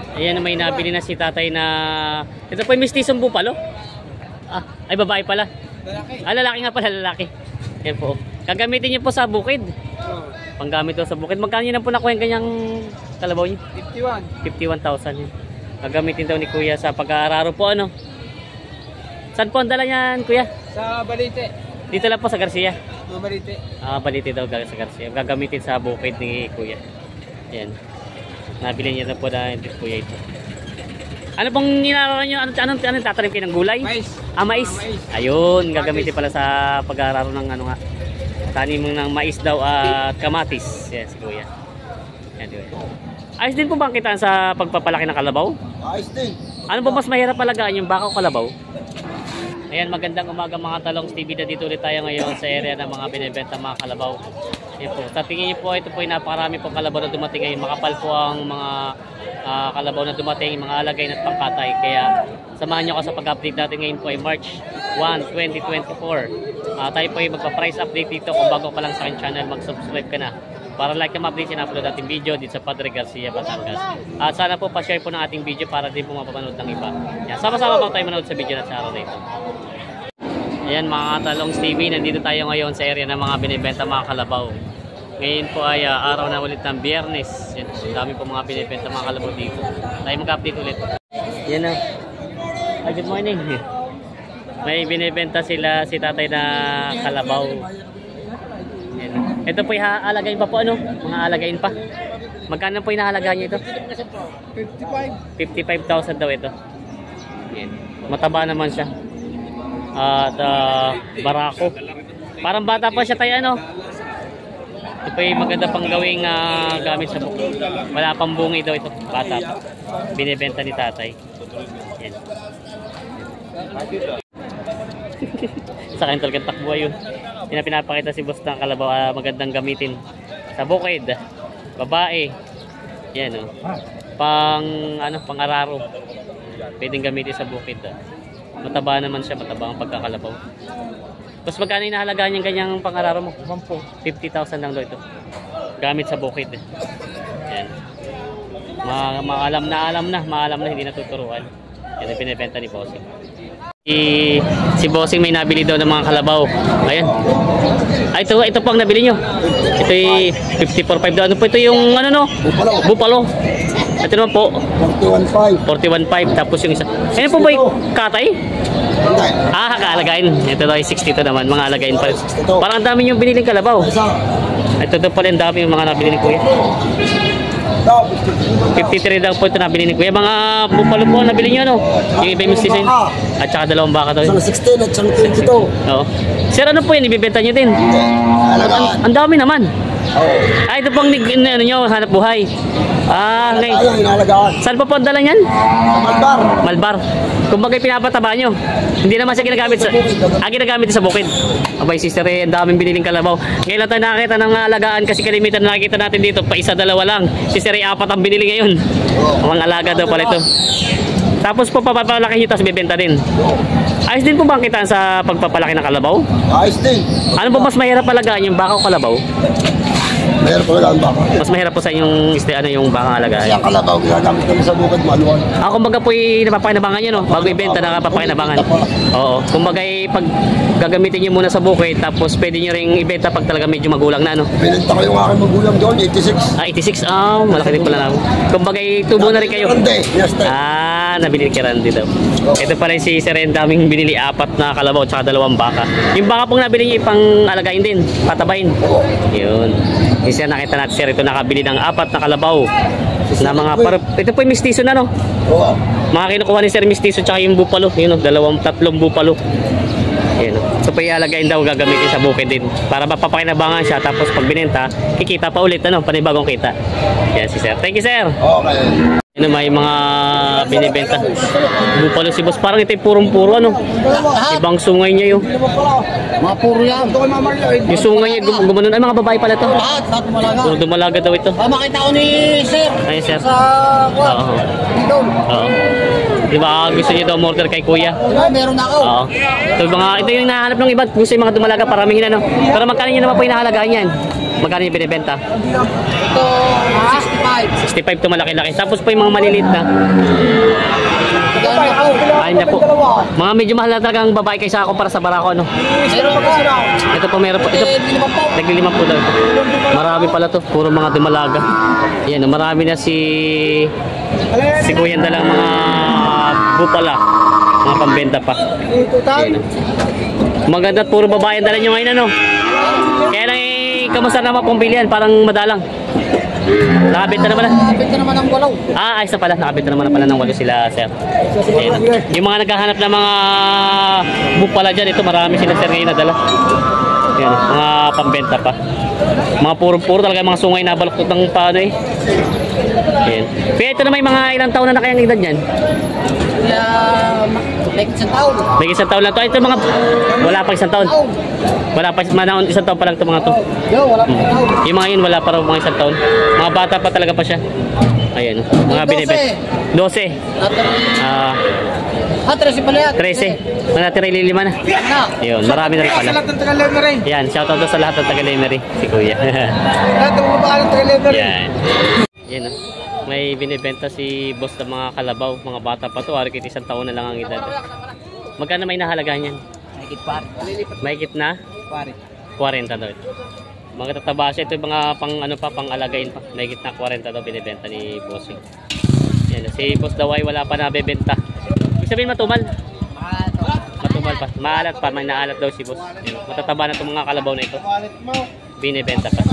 Ayan, may nabili na si tatay na... Ito po yung mistisong bupalo. Ah, ay babae pala. Lalaki. Ah, lalaki nga pala, lalaki. Yan po. Gagamitin niyo po sa bukid. Panggamit po sa bukid. Magkano yun na po nakuha yung kanyang kalabaw niyo? 51. 51,000 yun. Gagamitin daw ni kuya sa pag-aararo po, ano? Saan po ang dala niyan, kuya? Sa Balite. Dito lang po sa Garcia. Balite. Ah, Balite daw sa Garcia. Gagamitin sa bukid ni kuya. Yan. Nabili niya na po na yung kuya ito. Ano pong ninararo niyo? Anong tatanim kayo ng gulay? Mais. Ah, mais. Ayun, gagamitin pala sa pag-aararo ng ano nga. Tanim ng mais daw at kamatis. Yes, kuya. Yan, kuya. Ayos din po ba ang kitaan sa pagpapalaki ng kalabaw? Ayos din. Ano po mas mahirap alagaan, yung baka o kalabaw? Ayan, magandang umaga mga Talongs TV. Na dito ulit tayo ngayon sa area ng mga binibenta mga kalabaw. Ayan po. Sa tingin niyo po, ito po yung napakarami pong kalabaw na dumating ngayon. Makapal po ang mga kalabaw na dumating, mga alagay at pangkatay. Kaya samahan niyo ako sa pag-update natin ngayon po ay March 1, 2024. Tayo po ay magpa-price update dito. Kung bago pa lang sa akin channel, mag-subscribe ka na para like na ma-update yung upload natin video dito sa Padre Garcia, Batangas. At sana po pa-share po ng ating video para din po mapapanood ng iba. Yan, sama-sama po tayo manood sa video na sa araw na ito. Ayan mga Talongs TV, nandito tayo ngayon sa area ng mga binibenta mga kalabaw. Ngayon po ay araw na ulit ng Biyernes. Yan, dami po mga binibenta mga kalabaw dito. Tayo mag-update ulit. Yan na. Ay, good morning. May binibenta sila si tatay na kalabaw. Yan. Ito po iaalagayin pa po ano? Mga alagayin pa. Magkano po inahalagaan niyo ito? 55,000 daw ito. Yan. Mataba naman siya. At barako. Parang bata pa siya tayo ano? Ito po yung maganda pang gawing gamit sa buko. Wala pang bungi daw ito. Bata pa. Binibenta ni tatay. Yan. Sa akin talagang takbo yun. Yung pinapakita si boss ng kalabaw, magandang gamitin sa bukid, babae. Yan o. Pang-araro. Pwedeng gamitin sa bukid. Mataba naman siya, mataba ang pagkakalabaw. Tapos magkano inahalagaan yung kanyang pang-araro mo? 50,000 lang daw ito. Gamit sa bukid. Yan. Maalam na, hindi natuturuan. Yan ang pinibenta ni Bossing. Si Bossing may nabili daw ng mga kalabaw. Ayan. Ay, ito po ang nabili nyo. Ito yung 54.5 daw. Ano po ito yung ano no? Bupalo. Ito naman po 41.5. Tapos yung isa. Ano po ba yung katay? Ah, kaalagain. Ito daw yung 62 naman. Mga alagain pa rin. Parang ang dami yung biniling kalabaw. Ito pala ang dami yung mga nabili ni Kuya. 53 daw po ito nabili ni Kuya. Mga bupalo po nabili nyo no? Yung iba yung mistisin. At saka dalawang baka daw. Isang 16 at isang 22. Oo. Sir, ano po yun? Ibibenta nyo din? Ang dami naman. Ay, ito pang ano nyo, hanap buhay. Ah, ngayon. Saan po po ang dala niyan? Malbar. Malbar. Kung bagay pinapataba nyo. Hindi naman siya ginagamit sa... ginagamit sa bukid. Abay, sister, ang daming biniling kalabaw. Ngayon lang tayo nakakita ng alagaan kasi kalimitan na nakikita natin dito. Pa isa, dalawa lang. Sister, 4 ang binili ngayon. Ang alaga daw pala ito. Tapos po papapalaki nyo, tapos bibenta din. Ayos din po ba ang kitaan sa pagpapalaki ng kalabaw? Ayos din. Ano po mas mahirap alagaan, yung baka o kalabaw? Mahirap po lang baka. Mas mahirap po sa yung baka alagaan. Kasi ang kalabaw, ginagamit kami sa bukid, maluwan. Kumbaga po napapakinabangan nyo, no? Bago ibenta, nakapapakinabangan. Oo. Kumbaga pag gagamitin nyo muna sa bukid, tapos pwede nyo ring ibenta pag talaga medyo magulang na, no? Binenta ko yung aking magulang doon, 86. 86? Malaki din pala na. Kumbaga tubo na rin kayo. Nabili kay Randy daw. Ito pala si Sir, daming binili 4 na kalabaw at 2 baka. Yung baka pong nabili niya ipang alagain din, patabain. Yun. Kasi nakita natin Sir, ito nakabili ng 4 na kalabaw. Na mga ito po yung mistiso na no? Oo. Mga kinukuha ni Sir mistiso tsaka yung bupalo. Yun o, 2, 3 bupalo. Yun o. Ito pa yung alagain daw gagamitin sa bukid din. Para mapapakinabangan siya tapos pag binenta, kikita pa ulit ano, panibagong kita. Yan si Sir. Thank you Sir. Okay. Ano may mga binibenta. Bupalo si boss. Parang ito yung purong-puro ano. Ibang sungay niya yun. Mga puro yan. Yung sungay niya gumanon. Ay mga babae pala ito. Lahat dumalaga. Puro dumalaga daw ito. Makita ko ni Sir. Ay Sir. Sa Oo. dito. Oo. Di ba gusto niyo daw order kay kuya? Diba, meron na ako. Oo. Ito yung hinahanap ng iba. Gusto yung mga dumalaga paramihin ano. Pero magkano nyo naman po hinahalagaan yan? Magkano yung binibenta? Ito, 65. 65 to malaki-laki. Tapos po yung mga maliliit na. Magkano na ako? Ayun na po. Mga medyo mahal na talagang babae kaysa ako para sa barako ano. Meron pa kasi na ako. Ito po meron po. Ito Hindi naman po. naglilima po daw ito. Marami pala to. Puro mga dumalaga. Yan, marami na si kuya dalang mga bupala. Mga pambenta pa. Yan. Maganda at puro babae ang dala nyo ngayon ano. Kaya lang kamusta naman pong bilihan? Parang madalang. Nakabenta naman na. Benta naman ang walaw. Ayos na pala. Nakabenta naman na pala ng walo sila, sir. Ayan. Yung mga naghahanap ng mga bupala dyan, ito marami sila, sir, ngayon nadala. Ayan, mga pambenta pa. Mga puro talaga mga sungay na baluktot ng paano eh. Ayan. Kaya ito na may mga ilang taon na kayang edad yan. Kaya, may isang taon. May isang taon lang to. Ito mga wala pa isang taon. Wala pa isang taon pa lang ito mga to. Yo, wala pa isang taon. Yung mga yun wala pa raw mga isang taon. Mga bata pa talaga pa siya. Ayan. Mga binibenta. 12. Ah, 13 pala yan. 13. Manatira ililima na. Na. Yun, marami na rin pala. Lahat ng taga-Lemery. Yan, shoutout daw sa lahat ng taga-Lemery. Si Kuya. Lahat ng mga ng taga-Lemery. Yan. Yan oh. May binibenta si boss ng mga kalabaw. Mga bata pa to. Harikit isang taon na lang ang edad. Magkano may nahalagahan yan? Mahigit pare. Mahigit na? Pare. 40 daw ito. Mga tataba siya. Ito yung mga pang ano pa, pang alagain pa. Mahigit na 40 daw binibenta ni bossing. Yan. Si boss daw ay wala pa nabibenta. Ibig sabihin matumal. Matumal pa. Maalat pa. May naalat daw si boss. Yan. Matataba na itong mga kalabaw na ito. Binibenta pa.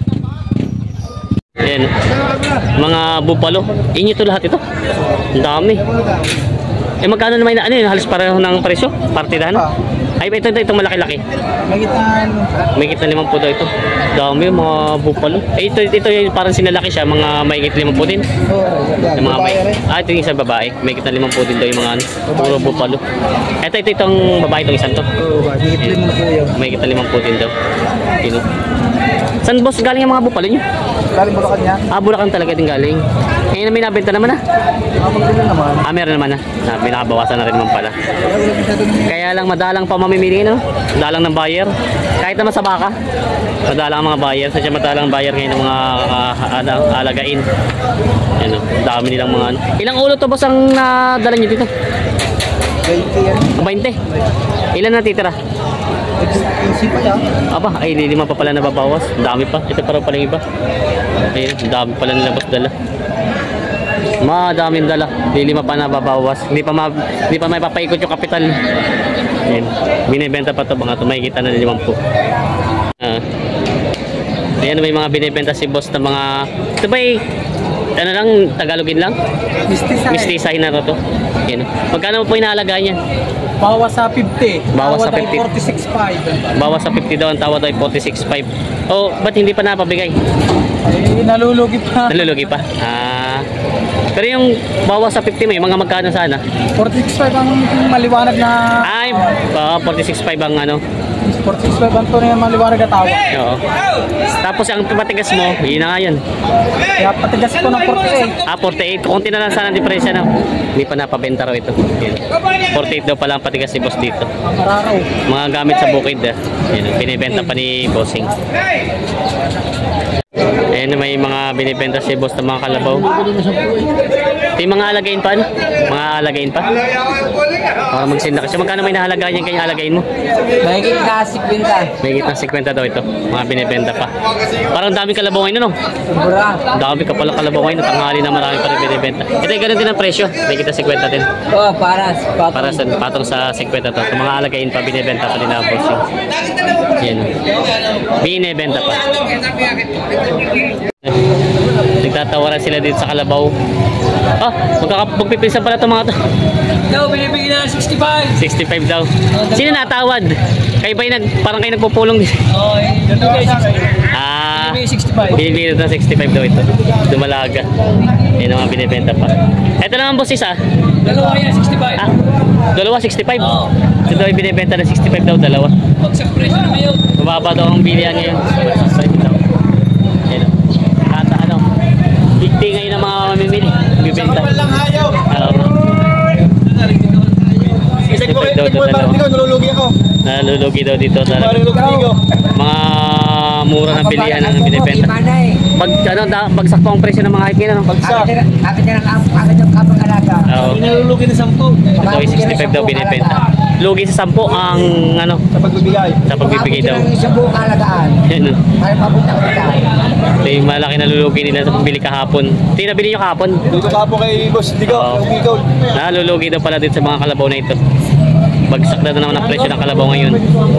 Yan. Mga bupalo. Inyo ito lahat ito. Ang dami. Eh magkano naman na ano yun? Halos pareho ng presyo? Partidahan? Ay itong malaki-laki. May gitna 50 daw ito. Dami mga bupalo. Eh ito yung parang sinalaki siya. Mga may gitna 50 din. Yung mga may. Ito yung isang babae. May gitna 50 din daw yung mga ano. Puro bupalo. Itong babae itong isang to. May gitna 50 din daw. Yun. Saan boss galing yung mga bupalo nyo? Galing Bulacan yan. Bulacan talaga din galing. Ngayon may nabenta naman meron naman na. May nakabawasan na rin naman pala. Kaya lang madalang pa mamimili no? Madalang ng buyer. Kahit naman sa baka. Madalang ang mga buyer. Sadya madalang ang buyer ngayon ng mga alagain. Yan o. Dami nilang mga ano. Ilang ulo to boss ang nadala nyo dito? 20 yan. 20. Ilan natitira? Aba, ay lima pa pala nababawas. Dami pa. Ito parang palang iba. Ayun, dami pala nila boss dala. Madaming dala. Lima pa nababawas. Hindi pa may papaikot yung kapital. Ayun. Binibenta pa ito mga ito. May kita na 50. Ayan, may mga binibenta si boss na mga ito ba ano lang, Tagalogin lang? Mistisahin na to. Ayan. Magkano po inaalagaan yan? Bawas sa 50. Bawas sa 50. 46.5. Bawas sa 50 daw, ang tawad ay 46.5. Oh, ba't hindi pa napabigay? Eh, nalulugi pa. Nalulugi pa. Pero yung bawas sa 50 may mga magkano sana? 46.5 ang maliwanag na... Ay, 46.5 ang ano. 46.5 ang tunay na maliwanag na tawag. Oo. Tapos ang matigas mo, yun na nga yun. Kaya patigas ko ng 48. 48. Kunti na lang sana ang diferensya na. Hindi pa napabenta raw ito. Yun. 48 daw pala ang patigas ni boss dito. Mararaw. Mga gamit sa bukid. Yun, binibenta pa ni bossing. Ayan, may mga binibenta si boss ng mga kalabaw. Ito yung mga alagain pa, ano? Mga alagain pa? Para magsinda kasi. Magkano may nahalagaan yan kanya alagain mo? Mahigit na 50. May gitna 50 daw ito. Mga binibenta pa. Parang dami kalabaw ngayon, ano? Sobra. Dami ka pala kalabaw ngayon. Tanghali na marami pa rin binibenta. Ito yung ganun din ang presyo. May gitna 50 din. Oh, paras. Para sa patong sa 50 to. Mga alagain pa, binibenta pa din ang boss. Yan. Binibenta pa. Nagtatawaran sila dito sa kalabaw. Magpipinsan pala itong mga to. Daw, binibigyan na 65. 65 daw. Sino natawad? Kayo ba yung parang kayo nagpupulong? Oh, doon kayo 65. Binibigyan na 65 daw ito. Dumalaga. Yan ang mga binibenta pa. Ito naman boss isa. Dalawa yan, 65. Dalawa 65? Ito daw yung binibenta na 65 daw, dalawa. Pagsak presyo na ngayon. Mababa daw ang bilihan ngayon. Yan o. Kata ano. 50 ngayon ang mga mamimili. Bibenta. lang ayaw. dito dalawa. Nalulugi ako. Nalulugi daw dito talaga. Mga mura na bilihan ang binibenta. Pag ano, bagsak po ang presyo ng mga hiking, ano? Bagsak. Kapit na ng kapang alaga. Oo. Nalulugi na 10. Ito ay 65 daw binibenta. Lugi sa 10 ang ano, Sa pagbibigay. sa pagbibigay daw. Isang buong kalagaan. Yan, oh. Para papunta ko na. Ito yung malaki na lulugi nila sa pambili kahapon. Ito yung nabili nyo kahapon. Dito ka po kay Boss Digo. Oo. Ikaw. Nalulugi daw pala dito sa mga kalabaw na ito. Bagsak na naman ang presyo ng kalabaw ngayon.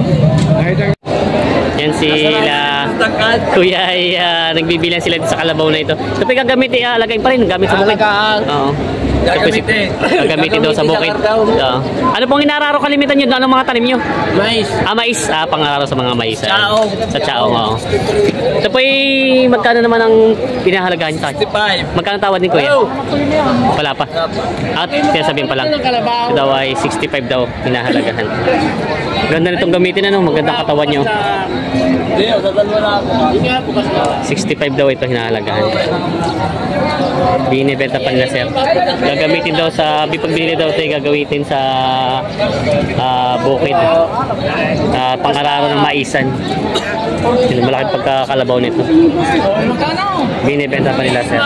Yan sila Kuya ay nagbibilang sila dito sa kalabaw na ito. Ito pa gagamitin, lagay pa rin, gamit sa bukid. Oo. Gagamitin. Gagamitin daw sa bukid. Oo. Ano pong inararo kalimitan nyo? Anong mga tanim nyo? Mais. Mais. Pangararo sa mga mais. Chaong. Sa chaong, oo. Ito po magkano naman ang pinahalagahan nyo sa akin? 65. Magkano tawad ni Kuya? Wala pa. At sinasabihin pa lang. Ito daw ay 65 daw pinahalagahan. Ganda nitong gamitin, ano? Magandang katawan nyo. Hindi, dadalwa na ako. 65 daw ito hinahalagahan. Binibenta pa nila, sir. Gagamitin daw sa pagbili daw ito, gagamitin sa bukid. Pangararo ng maisan. Yung malaking pagkakalabaw nito. Binibenta pa nila, sir.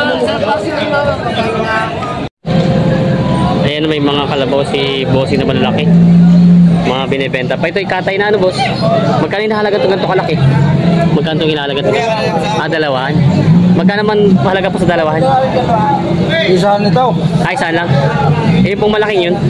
Ayan, may mga kalabaw si Bossy na malalaki. Mga binibenta pa. Ito ikatay na, ano, boss? Magkano hinahalaga ito ganito kalaki? Magkano itong hinahalaga ito? Dalawahan. Magkano man mahalaga po sa dalawahan? Isahan nito. Ay, saan lang? Eh, pong malaking yun.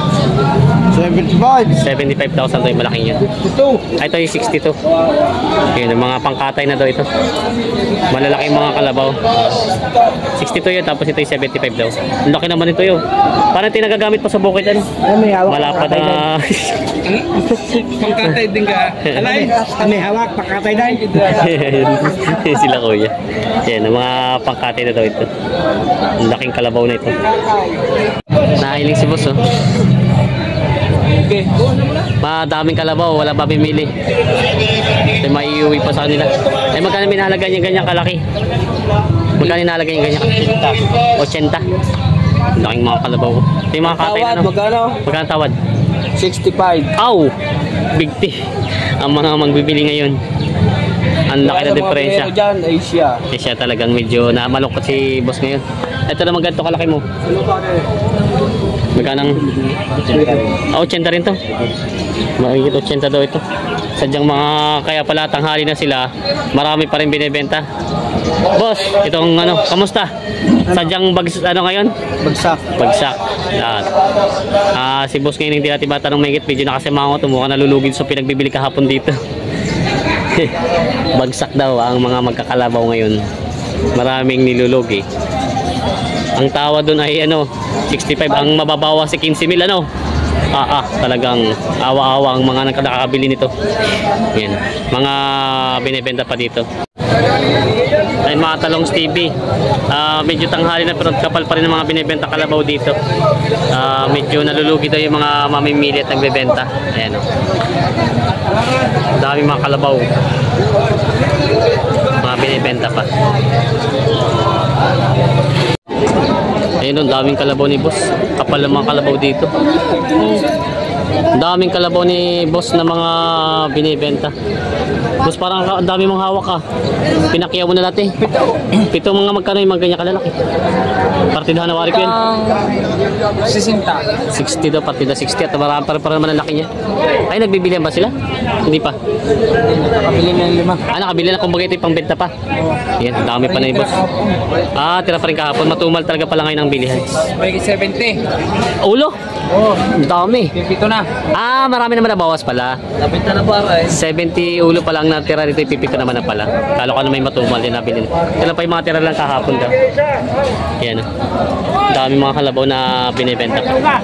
75. 75,000 to yung malaking yun. Ito. Ay, ito yung 62. Yun, yung mga pangkatay na daw ito. Malalaking mga kalabaw. 62 yun, tapos ito yung 75 daw. Ang laki naman ito yun. Parang ito yung nagagamit pa sa bukid, ano? Malapad na... Pangkatay din ka. Alay. May hawak, pakatay na. Sila kuya. Yan, ang mga pangkatay na daw ito. Ang laking kalabaw na ito. Nahiling si boss, oh. Okay. Madaming kalabaw, wala ba bimili. Ito maiuwi pa sa kanila. Ay, magkano minahalaga niya ganyang kalaki? Magkano hinahalaga niya ganyang kalaki? 80. Laking mga kalabaw. Ito yung mga katay na, no? Magkano? Magkano tawad? 65. Aw! Big T. Ang mga magbibili ngayon. Ang laki na diferensya. Dyan, Asia. Eh, siya talagang medyo namalungkot si boss ngayon. Ito naman ganito kalaki mo. Magkanang 80 rin to. Makikita 80 daw ito. Sadyang mga kaya pala tanghali na sila, marami pa rin binibenta. Boss, itong ano, kamusta? Sadyang ano ngayon? Bagsak. Bagsak. Si boss ngayon hindi natin matanong mahigit, medyo nakasama ko, mukhang nalulugin sa pinagbibili kahapon dito. Bagsak daw ang mga magkakalabaw ngayon. Maraming nilulugi. Ang tawa doon ay ano, 65, ang mababawa si 15,000, ano? Talagang awa-awa ang mga nakakabili nito. Yan, mga binibenta pa dito. Ay, mga talong TV. Medyo tanghali na pero kapal pa rin ang mga binibenta kalabaw dito. Medyo nalulugi daw yung mga mamimili at nagbebenta. Ayan, oh. Dami mga kalabaw. Mga binibenta pa. Ayun, daming kalabaw ni boss. Kapal ng mga kalabaw dito. Daming kalabaw ni boss na mga binibenta. Boss, parang ang dami mong hawak, ah. Pinakyaw mo na natin. Pito mga magkano yung mga ganyan kalalaki? Partidahan na wari ko yan. 60. 60 daw, partida 60. At marami pa rin naman ang laki niya. Ay, nagbibilihan ba sila? Hindi pa. Nakabili na yung 5. Nakabili na, kumbaga ito yung pangbenta pa. Yan, dami pa na yung boss. Tira pa rin kahapon. Matumal talaga pala ngayon ang bilihan. May 70. Ulo? Ang dami. Pipito na. Marami naman nabawas pala. Napit na ba eh? 70 ulo pa lang natira dito, ipipito naman na pala. Kala ko na may matumal din nabili. Kailan pa yung mga tira lang kahapon daw. Yan, oh. Dami mga kalabaw na binibenta pa.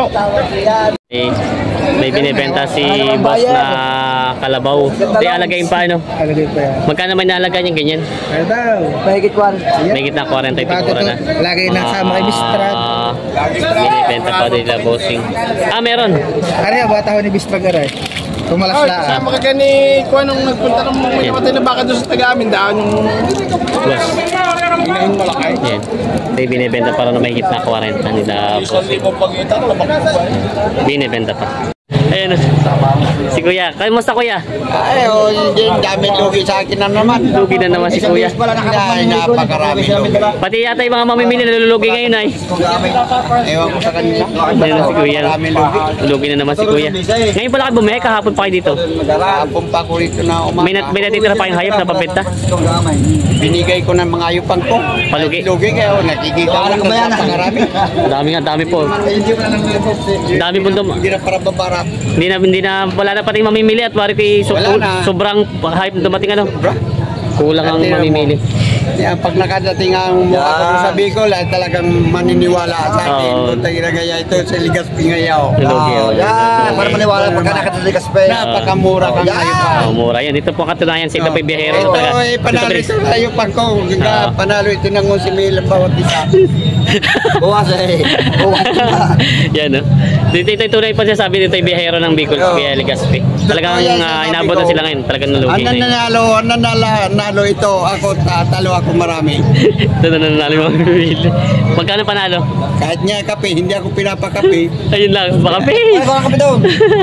May binibenta si boss na kalabaw. Ito yung alagayin pa, ano? Alagay pa yan. Magkano may nalagay yung ganyan? Ano daw? Mahigit 1. May gitna 40 ito na. Lagay na kasama kay Bistrag. Binibenta pa nila bossing. Meron. Ano yan, bata ko ni Bistrag aray. Tumalas na. Sama ka ni Kuya nung nagpunta ng mga kapatid na baka doon sa taga-amin. Daan yung Boss. inahin malakay. Yan. Ito yung binibenta para na may gitna 40 nila bossing. Pag-ita, Binibenta pa. Ayan. Si Kuya. Kamusta Kuya? Ay, hindi dami lugi sa akin na naman. Lugi na naman si Kuya. Ay, napakarami lugi. Pati yata yung mga mamimili nalulugi ngayon ay. Ewan ko sa kanila. Ayan na si Kuya. Marami lugi. Lugi na naman si Kuya. Ngayon pala kayo bumili, kahapon pa kayo dito. Kahapon pa ko rito na umaga. May natitira pa kayong hayop na pabenta. Binigay ko ng mga ayupan ko. Palugi. Lugi kayo, nakikita ko lang napakarami. Dami nga, dami po. Hindi mo na lang Dami po Hindi na para babara. Hindi na, wala na pating mamimili at wari kay Wala na. sobrang hype dumating ano. Kulang ang mamimili. Yan, pag nakadating ang mukha ko sa Bicol, ay talagang maniniwala sa akin. Oo. Kung tagaya ito sa Ligaspi ngayaw. Lugi. Yan, para maniwala pagka nakatalikas pa eh. Napakamura kang ayupan. Oh, mura yan. Ito po ang katunayan sa ito pa biyahero Ito talaga. ay panalo ito sa ayupan ko. Oo. Panalo ito ng 11,000 bawat isa. Buwas eh. Buwas na. Yan no. Dito ito tunay pa siya sabi dito ay biyahero ng Bicol Oo. kaya Legazpi. Talagang Yan, sinabi inabot na ko. sila ngayon. Talagang nalugi Ang na. nanalo ito. Ako talo ako marami. Ito na nanalo yung mga bibili. Magkano panalo? Kahit nga kape, hindi ako pinapakape. Ayun lang. Baka Ay, baka kami doon.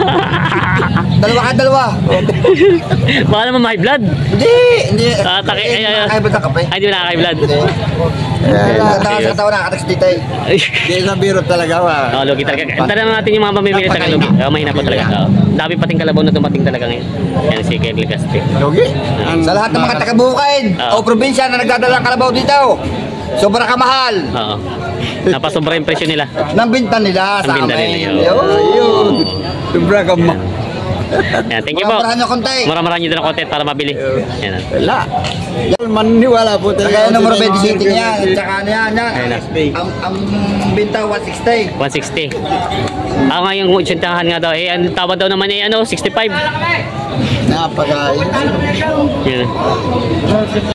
Dalawa. Baka naman may blood. Hindi. Taki, ay, Ay, ba't ang kape? Ay, di ba nakakay blood? Sa katawan nakakatas dito eh. Hindi sa biro talaga. Oo, lugi talaga. Tanong natin yung mga mamimili talaga lugi. Mahina po talaga. Oo. Dami pating kalabaw na dumating talaga ngayon. Yan si Kay Legazpi. Lugi. Sa lahat ng mga taga-Bukain o probinsya na nagdadala ng kalabaw dito, sobrang kamahal Oo. Napasobra yung presyo nila. ng binta nila Ang sa binta amin. nila, Yun. Sobra ka ma. Yan, thank you po. Murahan nyo konti. Mura-mura nyo din ang content para mabili. Yan. Wala. Yan, maniniwala po Kaya talaga. numero 27 niya, at saka niya, Ayun na. ang binta 160. 160. Ako nga yung tsintahan nga daw. Eh, ang tawad daw naman eh, 65. Napaka. Yan.